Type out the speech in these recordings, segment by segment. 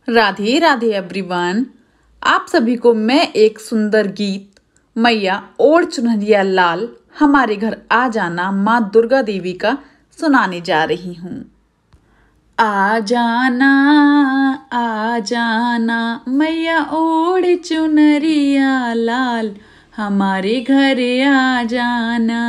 Radhe Radhe everyone. आप सभी को मैं एक सुंदर गीत मैया ओढ़ चुनरिया लाल हमारे घर आ जाना माँ दुर्गा देवी का सुनाने जा रही हूँ। आ जाना मैया ओढ़ चुनरिया लाल हमारे घर आ जाना।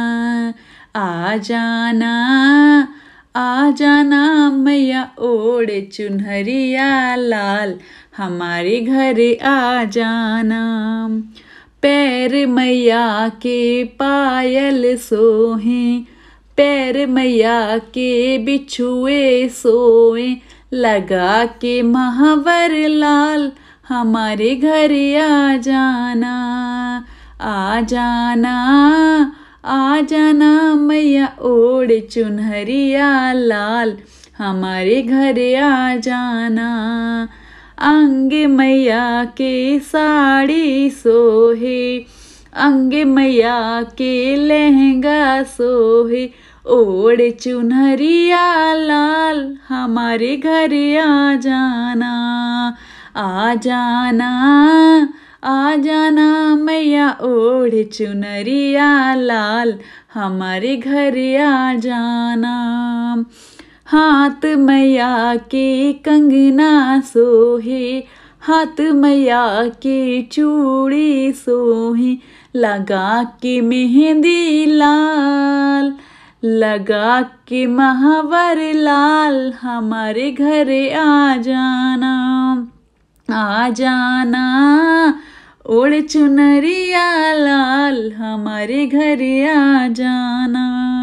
आ जाना मैया ओढ़ चुनरिया लाल हमारे घर आ जाना। पैर मैया के पायल सोहे, पैर मैया के बिछुए सोए, लगा के महावर लाल हमारे घर आ जाना। आ जाना मैया ओढ़ चुनरिया लाल हमारे घर आ जाना। अंग मैया के साड़ी सोहे, अंग मैया के लहंगा सोहे, ओढ़ चुनरिया लाल हमारे घर आ जाना। आ जाना मैया ओढ़ चुनरिया लाल हमारे घर आ जाना। हाथ मैया के कंगना सोहे, हाथ मैया के चूड़ी सोहे, लगा के मेहंदी लाल, लगा के महावर लाल हमारे घर आ जाना। ओढ़ चुनरिया लाल हमारे घर आ जाना।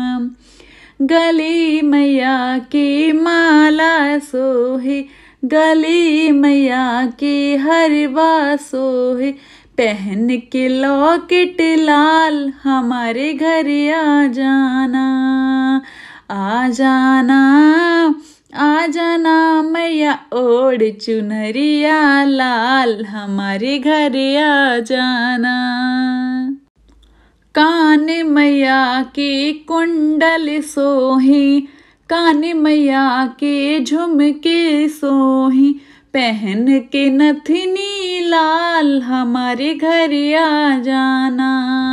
गले मैया के माला सोहे, गले मैया के हरवा सोहे, पहन के लॉकेट लाल हमारे घर आ जाना। आ जाना मैया ओढ़ चुनरिया लाल हमारे घर आ जाना। कान मैया के कुंडल सोहे, कान मैया के झुमके सोहे, पहन के नथनी लाल हमारे घर आ जाना।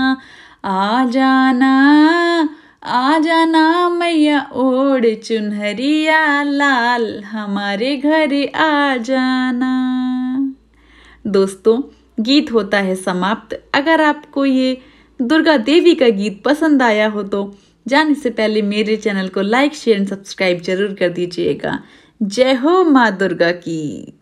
आ जाना मैया ओढ़ चुनरिया लाल हमारे घर आ जाना। दोस्तों, गीत होता है समाप्त। अगर आपको ये दुर्गा देवी का गीत पसंद आया हो तो जाने से पहले मेरे चैनल को लाइक, शेयर एंड सब्सक्राइब जरूर कर दीजिएगा। जय हो माँ दुर्गा की।